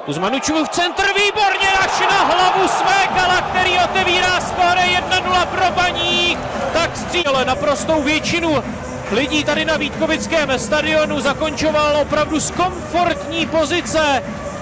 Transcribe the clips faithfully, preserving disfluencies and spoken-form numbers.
Kuzmanučův centr, výborně až na hlavu Smekala, který otevírá skóre jedna nula pro Baník. Tak stříle naprostou většinu lidí tady na Vítkovickém stadionu zakončoval opravdu z komfortní pozice.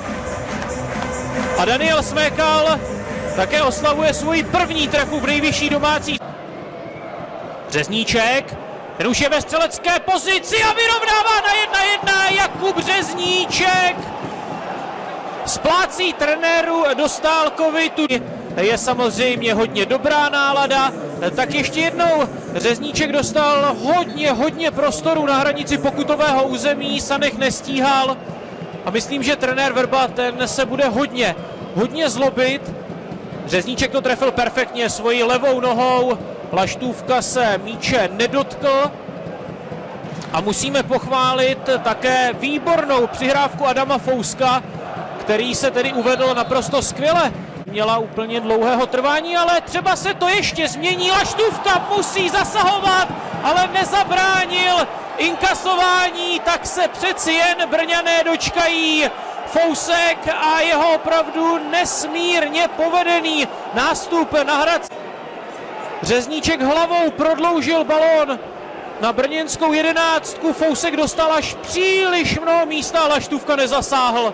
A Daniel Smekal také oslavuje svůj první trefu v nejvyšší domácí. Řezníček, ten už je ve střelecké pozici a vyrovnává na jedna jedna. Jakub Řezníček splácí trenéru Dostálkovi. Tu je samozřejmě hodně dobrá nálada. Tak ještě jednou Řezníček dostal hodně, hodně prostoru na hranici pokutového území. Sanech nestíhal a myslím, že trenér Vrba ten se bude hodně, hodně zlobit. Řezníček to trefil perfektně svojí levou nohou. Laštůvka se míče nedotkl. A musíme pochválit také výbornou přihrávku Adama Fouska, který se tedy uvedl naprosto skvěle. Měla úplně dlouhého trvání, ale třeba se to ještě změní. Laštůvka musí zasahovat, ale nezabránil inkasování, tak se přeci jen Brňané dočkají. Fousek a jeho opravdu nesmírně povedený nástup na Hradec. Řezníček hlavou prodloužil balón na brněnskou jedenáctku. Fousek dostal až příliš mnoho místa a Laštůvka nezasáhl.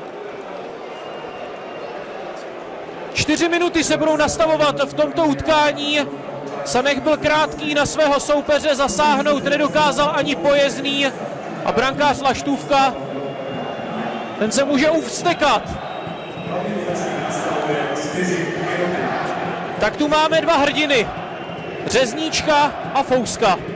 Čtyři minuty se budou nastavovat v tomto utkání. Sanech byl krátký na svého soupeře, zasáhnout nedokázal ani Pojezdný. A brankář Laštůvka, ten se může uvstekat. Tak tu máme dva hrdiny. Řezníčka a Fouska.